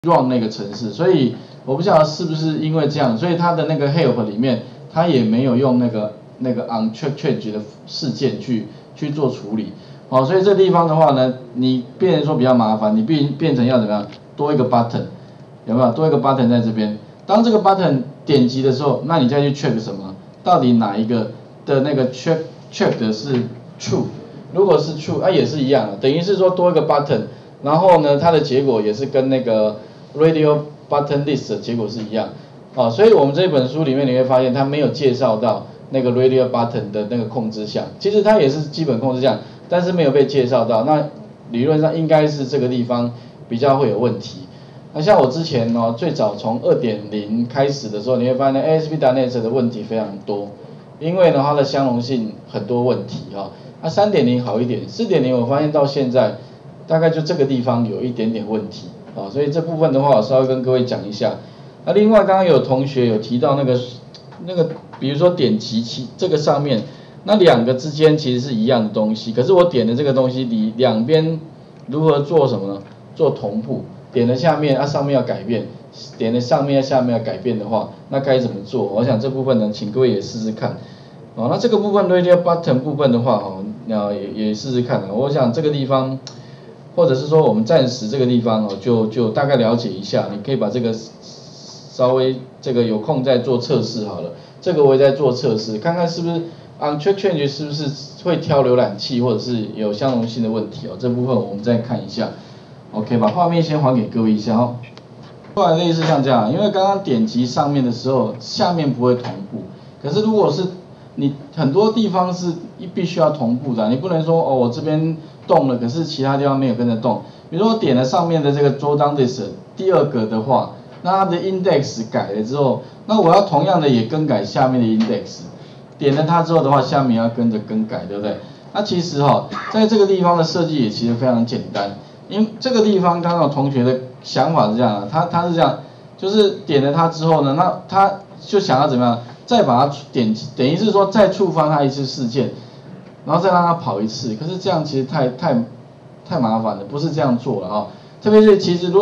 run 那个程式，所以我不晓得是不是因为这样，所以它的那个 help 里面，它也没有用那个 uncheck change 的事件去做处理，哦，所以这地方的话呢，你变成说比较麻烦，你变成要怎么样，多一个 button， 有没有？多一个 button 在这边，当这个 button 点击的时候，那你再去 check 什么？到底哪一个的那个 check 的是 true？ 如果是 true， 也是一样的，等于是说多一个 button， 然后呢，它的结果也是跟那个 radio button list 的结果是一样，所以我们这本书里面你会发现它没有介绍到那个 radio button 的那个控制项，其实它也是基本控制项，但是没有被介绍到，那理论上应该是这个地方比较会有问题。那像我之前最早从 2.0 开始的时候，你会发现 ASP.NET 的问题非常多，因为呢它的相容性很多问题那 3.0 好一点 ，4.0 我发现到现在大概就这个地方有一点点问题所以这部分的话我稍微跟各位讲一下。那另外刚刚有同学有提到那个比如说点击器这个上面，那两个之间其实是一样的东西，可是我点的这个东西两边如何做什么呢？做同步。点了下面上面要改变，点了上面下面要改变的话，那该怎么做？我想这部分呢，请各位也试试看。那这个部分 radio button 部分的话也试试看我想这个地方，或者是说我们暂时这个地方就大概了解一下，你可以把这个稍微这个有空再做测试好了。这个我也在做测试，看看是不是 uncheck change 是不是会挑浏览器，或者是有相容性的问题这部分我们再看一下。OK， 把画面先还给各位一下后来类似像这样，因为刚刚点击上面的时候，下面不会同步。可是如果是你很多地方是必须要同步的，你不能说我这边动了，可是其他地方没有跟着动。比如说点了上面的这个 drawdown list 第二个的话，那它的 index 改了之后，那我要同样的也更改下面的 index， 点了它之后的话，下面要跟着更改，对不对？那其实在这个地方的设计也其实非常简单。因为这个地方刚好同学的想法是这样他是这样，就是点了它之后呢，那他就想要怎么样，再把它点击，等于是说再触发它一次事件，然后再让它跑一次。可是这样其实太麻烦了，不是这样做了特别是其实如果